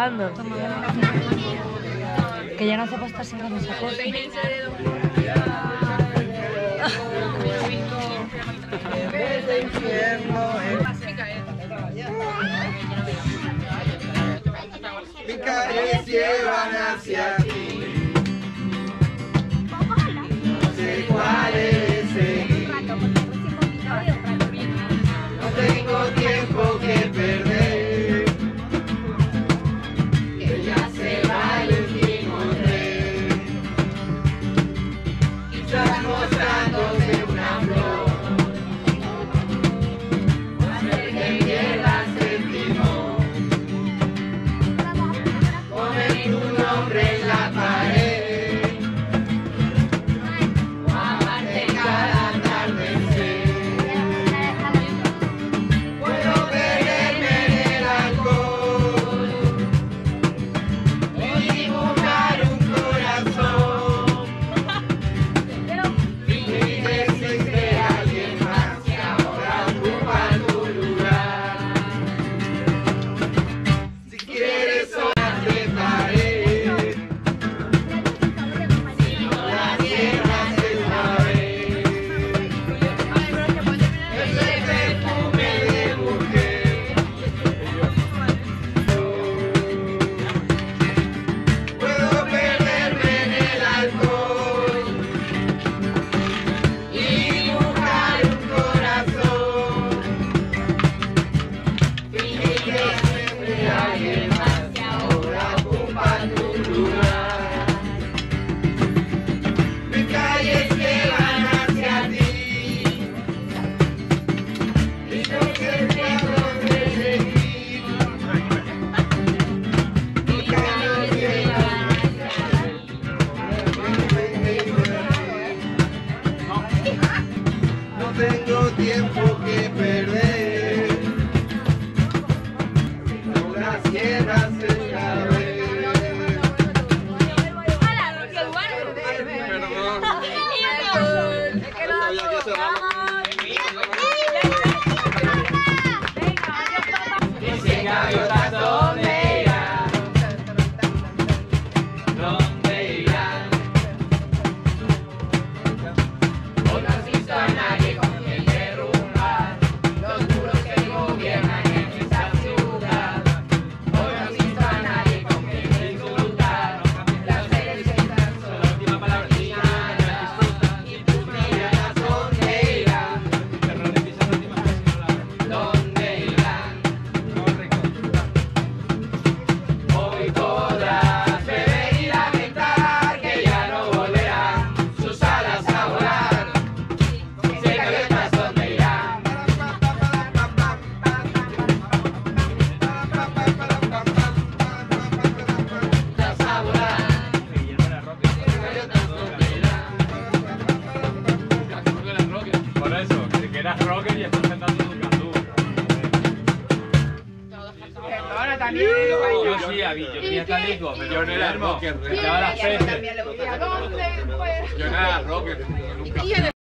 grabando. Que ya no se puede estar sin camisa corta. Mis calles llevan hacia ti. No sé cuáles seguir. No tengo tiempo que perder. Que ya se va el último tren. Quizás mostrándote una flor. Hacer que pierdas el timón. Poner tu nombre en la pared. O amarte cada atardecer. Puedo perderme en el alcohol y dibujar un corazón. Fingir que existe alguien más que ahora ocupa tu lugar. Si quieres horas de pared, si no la cierras esta vez. Ese perfume de mujer. Puedo perderme en el alcohol y dibujar un corazón. Fingir que siempre hay alguien más que ahora ocupa tu lugar. Mis calles llevan hacia ti y no sé por dónde seguir. Mis calles llevan hacia ti. No tengo tiempo que perder. Si no la cierras esta vez. Ese gaviota, ¿dónde irá? ¿Dónde irá? Hoy no has visto a nadie con quien derrumbar los muros que gobiernan en esta ciudad. Hoy no has visto a nadie con quien disfrutar las series que están solo y nada. Y tus miradas, ¿dónde irán? ¿Dónde irán? Hoy podrás beber y lamentar que ya no volverán sus alas a volar. Sé gaviotas, ¿dónde irán? Las a volar. Gaviotas, ¿dónde irán? Por eso, que eras rocker y estás cantando tu cantú. Yo sí, yo tenía talento, pero yo no era rocker, estaba las peces. Yo no era rocker, nunca.